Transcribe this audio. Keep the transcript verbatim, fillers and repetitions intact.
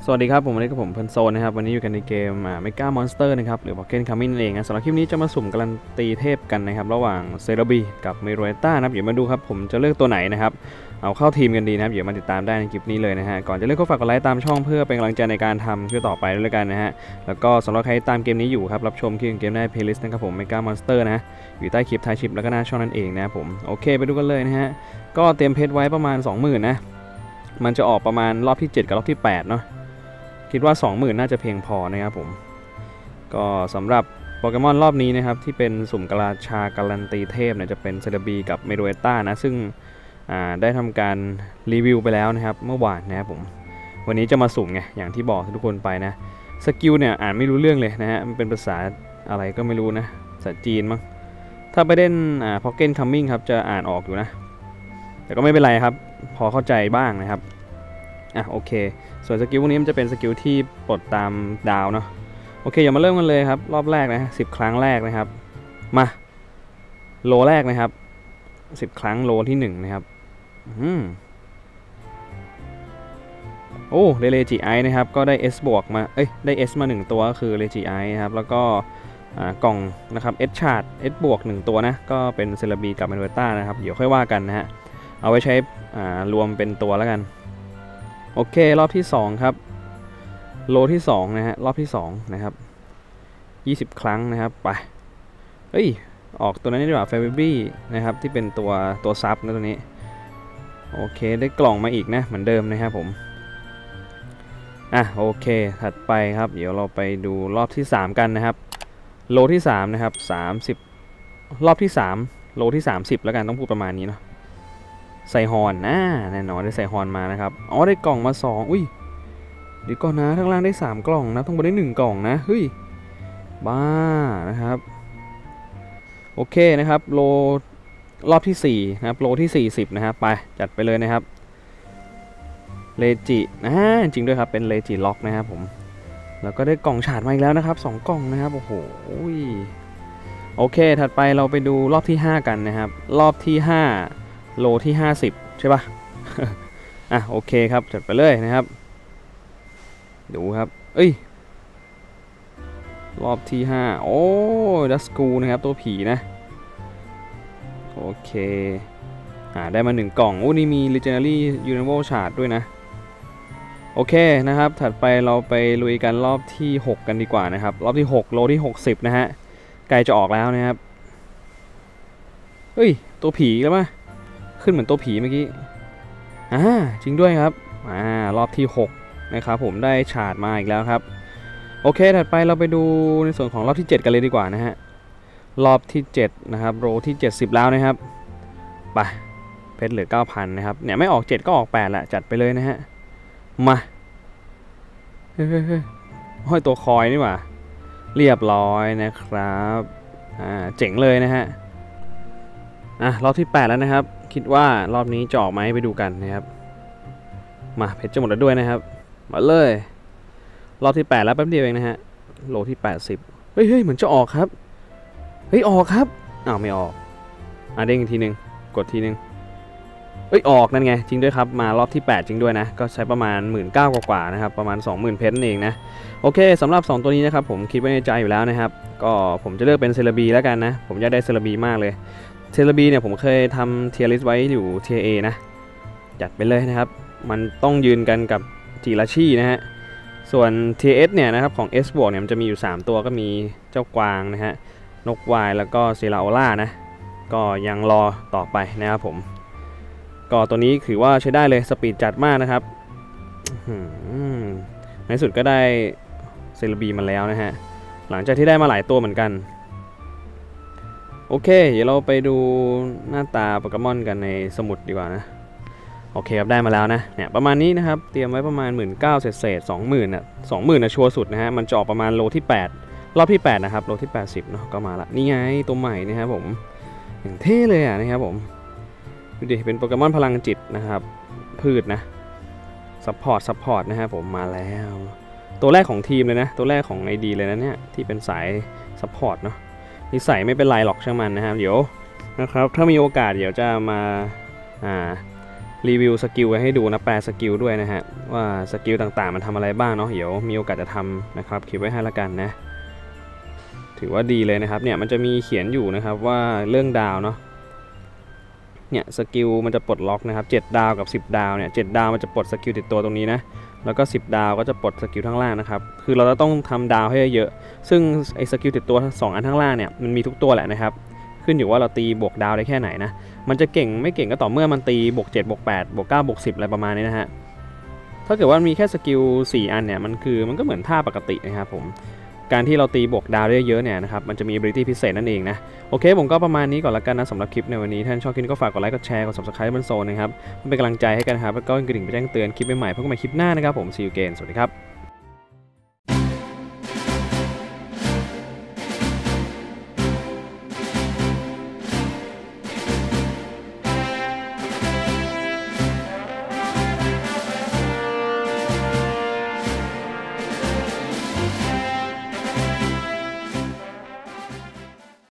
สวัสดีครับผมวันนี้กับผมเพลินโซนนะครับวันนี้อยู่กันในเกมอ่าเมกามอนสเตอร์นะครับหรือ Pocket Coming นั่นเองนะสำหรับคลิปนี้จะมาสุ่มการันตีเทพกันนะครับระหว่างเซราบีกับเมโรเอต้านะครับเดี๋ยวมาดูครับผมจะเลือกตัวไหนนะครับเอาเข้าทีมกันดีนะครับเดี๋ยวมาติดตามได้ในคลิปนี้เลยนะฮะก่อนจะเลือกก็ฝากกดไลค์ตามช่องเพื่อเป็นกำลังใจในการทำคลิปต่อไปด้วยกันนะฮะแล้วก็สำหรับใครตามเกมนี้อยู่ครับรับชมคลิปเกมได้เพลย์ลิสต์นะครับผมเมกามอนสเตอร์นะอยู่ใต้คลิปท้ายคลิปแล้วก็หน้าช่องนั่นเองนะผมโอเคไปดูกันเลยนะฮะก็เตรียมเพชรไว้ประมาณ สองหมื่น นะมันจะออกประมาณรอบที่เจ็ดกับรอบที่แปดเนาะคิดว่า สองหมื่น น่าจะเพียงพอนะครับผมก็สำหรับโปเกมอนรอบนี้นะครับที่เป็นสุ่มกราชาการันตีเทพเนี่ยจะเป็นเซราบีกับเมโดเอต้านะซึ่งได้ทำการรีวิวไปแล้วนะครับเมื่อวานนะครับผมวันนี้จะมาสุ่มไงอย่างที่บอกทุกคนไปนะสกิลเนี่ยอ่านไม่รู้เรื่องเลยนะฮะมันเป็นภาษาอะไรก็ไม่รู้นะภาษาจีนมั้งถ้าไปเล่นอ่า Pocket Coming ครับจะอ่านออกอยู่นะแต่ก็ไม่เป็นไรครับพอเข้าใจบ้างนะครับอ่ะโอเคส่วนสกิลพวกนี้มันจะเป็นสกิลที่ปลดตามดาวเนาะโอเคอย่ามาเริ่มกันเลยครับรอบแรกนะสิบครั้งแรกนะครับมาโลแรกนะครับสิบครั้งโลที่หนึ่งนะครับอืมโอ้ได้เลจิไอนะครับก็ได้ S บวกมาเอ้ยได้ S มาหนึ่งตัวก็คือเลจิไอนะครับแล้วก็กล่องนะครับ S ชาร์ด S บวกหนึ่งตัวนะก็เป็นเซราบีกับเมโนเวต้านะครับเดี๋ยวค่อยว่ากันนะฮะเอาไว้ใช้รวมเป็นตัวแล้วกันโอเครอบที่สองครับโลที่สองนะฮะรอบที่สองนะครับยี่สิบครั้งนะครับไปเฮ้ยออกตัวนั้นดีกว่าเฟเวอรี่นะครับที่เป็นตัวตัวซับนะตัวนี้โอเคได้กล่องมาอีกนะเหมือนเดิมนะครับผมอ่ะโอเคถัดไปครับเดี๋ยวเราไปดูรอบที่สามกันนะครับโลที่สามนะครับสามสิบรอบที่สามโลที่สามสิบแล้วกันต้องพูดประมาณนี้เนาะใส่ฮอนนะแน่นอนได้ใส่ฮอนมานะครับอ๋อได้กล่องมาสองอุ้ยเดี๋ยวก่อนนะข้างล่างได้สามกล่องนะต้องบนได้หนึ่งกล่องนะเฮ้ยบ้านะครับโอเคนะครับโลรอบที่สี่นะครับโลที่สี่สิบนะครับไปจัดไปเลยนะครับเลจินะจริงด้วยครับเป็นเลจิล็อกนะครับผมแล้วก็ได้กล่องฉาดมาอีกแล้วนะครับสองกล่องนะครับโอ้โหโอเคถัดไปเราไปดูรอบที่ห้ากันนะครับรอบที่ห้าโลที่ห้าสิบใช่ปะ อ่ะโอเคครับจัดไปเลยนะครับดูครับเอ้ยรอบที่ห้าโอ้ดัสกูนะครับตัวผีนะโอเคอ่าได้มาหนึ่งกล่องโอ้นี่มี Legendary Universal Shard ด้วยนะโอเคนะครับถัดไปเราไปลุยกันรอบที่หกกันดีกว่านะครับรอบที่หกโลที่หกสิบนะฮะใกล้จะออกแล้วนะครับเฮ้ยตัวผีแล้วมั้ยขึ้นเหมือนตัวผีเมื่อกี้อ่าจริงด้วยครับอ่ารอบที่หกนะครับผมได้ฉาดมาอีกแล้วครับโอเคถัดไปเราไปดูในส่วนของรอบที่เจ็ดกันเลยดีกว่านะฮะรอบที่เจ็ดนะครับโรที่เจ็ดสิบแล้วนะครับไปเพชรเหลือ เก้าพัน นะครับเนี่ยไม่ออกเจ็ดก็ออกแปดแหละจัดไปเลยนะฮะมาเฮ้ยห้อยตัวคอยนี่หว่าเรียบร้อยนะครับอ่าเจ๋งเลยนะฮะอ่ะรอบที่แปดแล้วนะครับคิดว่ารอบนี้จะออกไหมไปดูกันนะครับมาเพชรจะหมดแล้วด้วยนะครับมาเลยรอบที่แปดแล้วแป๊บเดียวเองนะฮะโลที่แปดสิบเฮ้ยเฮ้ยเหมือนจะออกครับเฮ้ยออกครับอ้าวไม่ออกอ่ะเด้งอีกทีนึงกดทีนึงเอ้ยออกนั่นไงจริงด้วยครับมารอบที่แปดจริงด้วยนะก็ใช้ประมาณ หนึ่งหมื่นเก้าพัน กว่าๆนะครับประมาณ สองหมื่น เพชรเองนะโอเคสำหรับสองตัวนี้นะครับผมคิดไว้ในใจอยู่แล้วนะครับก็ผมจะเลือกเป็นเซราบีแล้วกันนะผมอยากได้เซราบีมากเลยเซราบีเนี่ยผมเคยทำเทียร์ลิสต์ไว้อยู่เทียร์ A นะจัดไปเลยนะครับมันต้องยืนกันกับจิราชินะฮะส่วน ที เอส เนี่ยนะครับของ S บวกเนี่ยมันจะมีอยู่สามตัวก็มีเจ้ากวางนะฮะนกวายแล้วก็เซราโอล่านะก็ยังรอต่อไปนะครับผมก็ตัวนี้ถือว่าใช้ได้เลยสปีดจัดมากนะครับในสุดก็ได้เซราบีมาแล้วนะฮะหลังจากที่ได้มาหลายตัวเหมือนกันโอเคเดี๋ยวเราไปดูหน้าตาโปเกมอนกันในสมุดดีกว่านะโอเคครับได้มาแล้วนะเนี่ยประมาณนี้นะครับเตรียมไว้ประมาณ หนึ่งหมื่นเก้าพัน เศษๆ สองหมื่น อ่ะ สองหมื่น นะชัวร์สุดนะฮะมันจะออกประมาณโลที่แปดรอบที่แปดนะครับโลที่แปดสิบเนาะก็มาละนี่ไงตัวใหม่นะครับผมอย่างเท่เลยอ่ะนะครับผมดูดิเป็นโปเกมอนพลังจิตนะครับพืชนะซัพพอร์ตซัพพอร์ตนะฮะผมมาแล้วตัวแรกของทีมเลยนะตัวแรกของไอดีเลยนะเนี่ยที่เป็นสายซัพพอร์ตเนาะนิสัยไม่เป็นไรหรอกช่างมันนะครับเดี๋ยวนะครับถ้ามีโอกาสเดี๋ยวจะมาอ่ารีวิวสกิลไว้ให้ดูนะแปลสกิลด้วยนะฮะว่าสกิลต่างๆมันทำอะไรบ้างเนาะเดี๋ยวมีโอกาสจะทำนะครับคลิปไว้ให้ละกันนะถือว่าดีเลยนะครับเนี่ยมันจะมีเขียนอยู่นะครับว่าเรื่องดาวเนาะเนี่ยสกิลมันจะปลดล็อกนะครับเจ็ดดาวกับสิบดาวเนี่ยเจ็ดดาวมันจะปลดสกิลติดตัวตรงนี้นะแล้วก็สิบดาวก็จะปลดสกิลข้างล่างนะครับคือเราจะต้องทำดาวให้เยอะซึ่งไอ้สกิลติดตัวสองอันข้างล่างเนี่ยมันมีทุกตัวแหละนะครับขึ้นอยู่ว่าเราตีบวกดาวได้แค่ไหนนะมันจะเก่งไม่เก่งก็ต่อเมื่อมันตีบวกเจ็ดบวกแปดบวกเก้าบวกสิบอะไรประมาณนี้นะฮะถ้าเกิดว่ามีแค่สกิลสี่อันเนี่ยมันคือมันก็เหมือนท่าปกตินะครับผมการที่เราตีบวกดาวได้เยอะเนี่ยนะครับมันจะมี ability พิเศษนั่นเองนะโอเคผมก็ประมาณนี้ก่อนละกันนะสำหรับคลิปในวันนี้ท่านชอบคลิปก็ฝากกดไลค์กดแชร์กด ซับสไครบ์ บนโซนนะครับเป็นกำลังใจให้กันครับแล้วก็กระดิ่งไปแจ้งเตือนคลิปใหม่ๆพบกันใหม่คลิปหน้านะครับผม see you again สวัสดีครับ